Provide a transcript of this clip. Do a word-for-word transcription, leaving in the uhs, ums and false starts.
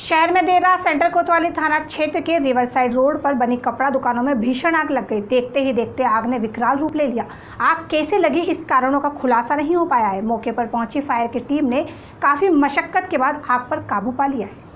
शहर में देर रात सेंटर कोतवाली थाना क्षेत्र के रिवर साइड रोड पर बनी कपड़ा दुकानों में भीषण आग लग गई। देखते ही देखते आग ने विकराल रूप ले लिया। आग कैसे लगी इस कारणों का खुलासा नहीं हो पाया है। मौके पर पहुंची फायर की टीम ने काफी मशक्कत के बाद आग पर काबू पा लिया है।